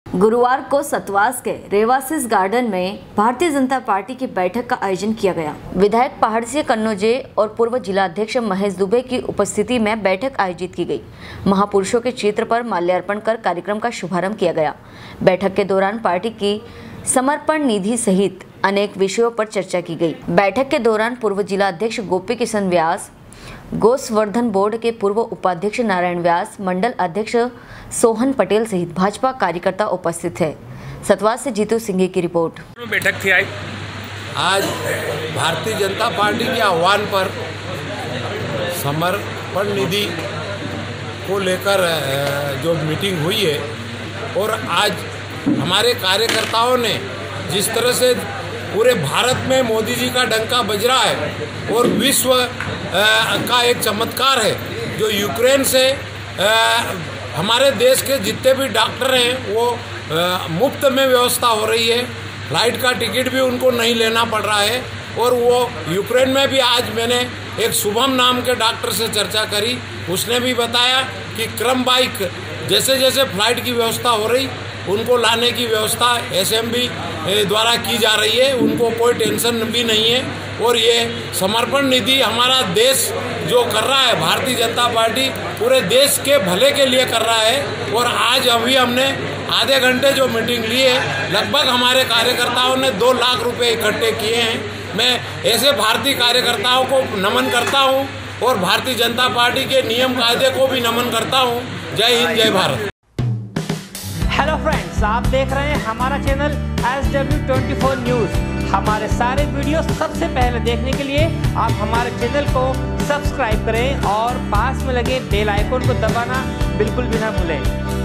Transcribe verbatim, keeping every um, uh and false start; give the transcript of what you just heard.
गुरुवार को सतवास के रेवासिस गार्डन में भारतीय जनता पार्टी की बैठक का आयोजन किया गया। विधायक पहाड़ सिंह कन्नौजे और पूर्व जिला अध्यक्ष महेश दुबे की उपस्थिति में बैठक आयोजित की गई। महापुरुषों के चित्र पर माल्यार्पण कर कार्यक्रम का शुभारंभ किया गया। बैठक के दौरान पार्टी की समर्पण निधि सहित अनेक विषयों पर चर्चा की गई। बैठक के दौरान पूर्व जिला अध्यक्ष गोपी किशन व्यास, गोसवर्धन बोर्ड के पूर्व उपाध्यक्ष नारायण व्यास, मंडल अध्यक्ष सोहन पटेल सहित भाजपा कार्यकर्ता उपस्थित थे। सतवास से जीतू सिंह की रिपोर्ट। बैठक थी आज भारतीय जनता पार्टी के आह्वान पर समर्पण निधि को लेकर जो मीटिंग हुई है और आज हमारे कार्यकर्ताओं ने जिस तरह से पूरे भारत में मोदी जी का डंका बज रहा है और विश्व का एक चमत्कार है जो यूक्रेन से हमारे देश के जितने भी डॉक्टर हैं वो मुफ्त में व्यवस्था हो रही है। फ्लाइट का टिकट भी उनको नहीं लेना पड़ रहा है। और वो यूक्रेन में भी आज मैंने एक शुभम नाम के डॉक्टर से चर्चा करी, उसने भी बताया कि क्रम बाइक जैसे जैसे फ्लाइट की व्यवस्था हो रही उनको लाने की व्यवस्था एसएमबी द्वारा की जा रही है, उनको कोई टेंशन भी नहीं है। और ये समर्पण निधि हमारा देश जो कर रहा है, भारतीय जनता पार्टी पूरे देश के भले के लिए कर रहा है। और आज अभी हमने आधे घंटे जो मीटिंग ली है, लगभग हमारे कार्यकर्ताओं ने दो लाख रुपए इकट्ठे किए हैं। मैं ऐसे भारतीय कार्यकर्ताओं को नमन करता हूं और भारतीय जनता पार्टी के नियम कायदे को भी नमन करता हूं। जय हिंद, जय भारत। हेलो फ्रेंड्स, आप देख रहे हैं हमारा channel S W twenty four news. हमारे सारे वीडियो सबसे पहले देखने के लिए आप हमारे चैनल को सब्सक्राइब करें और पास में लगे बेल आइकन को दबाना बिल्कुल भी ना भूलें।